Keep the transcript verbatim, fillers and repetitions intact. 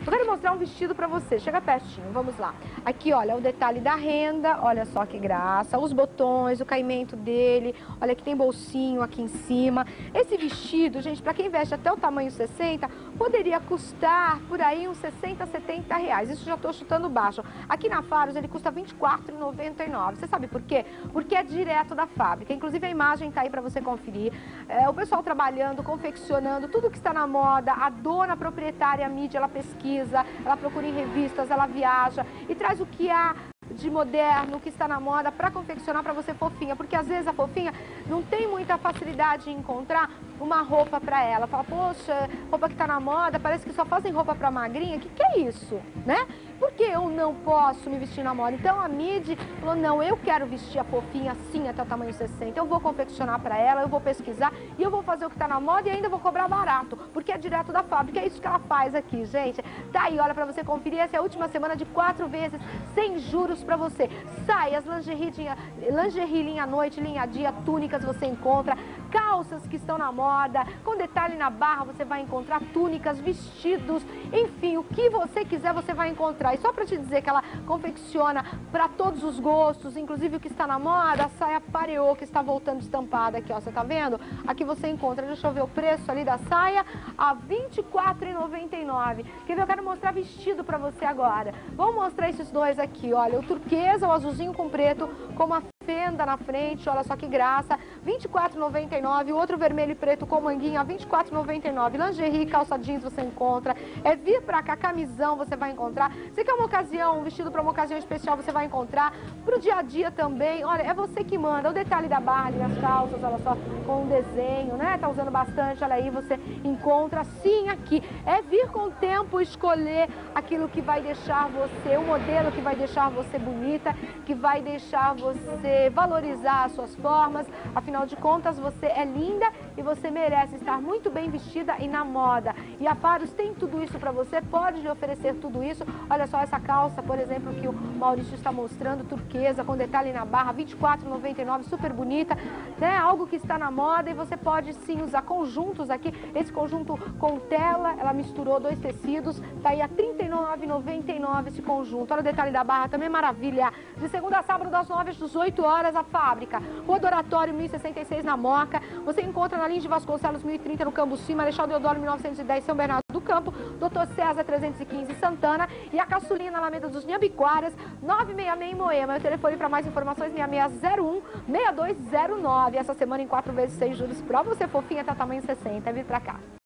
Eu quero mostrar um vestido pra você, chega pertinho, vamos lá. Aqui, olha, o detalhe da renda, olha só que graça, os botões, o caimento dele, olha que tem bolsinho aqui em cima. Esse vestido, gente, pra quem veste até o tamanho sessenta, poderia custar por aí uns sessenta, setenta reais. Isso já tô chutando baixo. Aqui na Faros ele custa vinte e quatro reais e noventa e nove centavos. Você sabe por quê? Porque é direto da fábrica. Inclusive a imagem tá aí pra você conferir. É, o pessoal trabalhando, confeccionando, tudo que está na moda, a dona proprietária, a mídia, ela pesquisa, ela procura em revistas, ela viaja e traz o que há de moderno, que está na moda, para confeccionar para você fofinha, porque às vezes a fofinha não tem muita facilidade em encontrar uma roupa para ela. Fala, poxa, roupa que está na moda, parece que só fazem roupa para magrinha, o que, que é isso, né? Por que eu não posso me vestir na moda? Então a Midi falou, não, eu quero vestir a fofinha assim até o tamanho sessenta, eu vou confeccionar para ela, eu vou pesquisar e eu vou fazer o que está na moda e ainda vou cobrar barato, porque é direto da fábrica, é isso que ela faz aqui, gente. Tá aí, olha, para você conferir, essa é a última semana de quatro vezes, sem juros para você. Saias, lingerie, lingerie, linha noite, linha dia, túnicas você encontra, calças que estão na moda, com detalhe na barra você vai encontrar túnicas, vestidos, enfim, o que você quiser você vai encontrar. E só para te dizer que ela confecciona para todos os gostos, inclusive o que está na moda, a saia pareô que está voltando estampada aqui, ó, você tá vendo? Aqui você encontra, deixa eu ver o preço ali da saia, a vinte e quatro reais e noventa e nove centavos. Quer ver? Eu quero mostrar vestido para você agora. Vamos mostrar esses dois aqui, olha, o turquesa, o azulzinho com preto, com uma fenda na frente, olha só que graça, vinte e quatro reais e noventa e nove centavos, o outro vermelho e preto com manguinha, vinte e quatro reais e noventa e nove centavos, lingerie, calça jeans você encontra, é vir pra cá, camisão você vai encontrar, você quer uma ocasião, um vestido pra uma ocasião especial você vai encontrar, pro dia a dia também, olha, é você que manda, o detalhe da barra ali nas calças, olha só, com um desenho, né, tá usando bastante, olha aí, você encontra sim aqui, é vir com o tempo escolher aquilo que vai deixar você, o modelo que vai deixar você bonita, que vai deixar você valorizar as suas formas, afinal de contas você é linda e você merece estar muito bem vestida e na moda. E a Faros tem tudo isso para você, pode lhe oferecer tudo isso. Olha só essa calça, por exemplo, que o Maurício está mostrando, turquesa, com detalhe na barra, vinte e quatro reais e noventa e nove centavos, super bonita, né? Algo que está na moda e você pode sim usar conjuntos aqui, esse conjunto com tela, ela misturou dois tecidos, tá aí a trinta e nove reais e noventa e nove centavos esse conjunto. Olha o detalhe da barra, também maravilha. De segunda a sábado, das nove às dezoito horas, a fábrica. Rua do Oratório, mil e sessenta e seis, na Moca. Você encontra na linha de Vasconcelos, mil e trinta, no Cambuci, Marechal Deodoro, mil novecentos e dez, São Bernardo do Campo, doutor César, trezentos e quinze, Santana, e a Caçulinha, na Alameda dos Nhambiquaras, novecentos e sessenta e seis, em Moema. O telefone para mais informações, seis seis zero um, seis dois zero nove. Essa semana em quatro vezes sem juros, pra você fofinha, tá tamanho sessenta. Vir pra cá.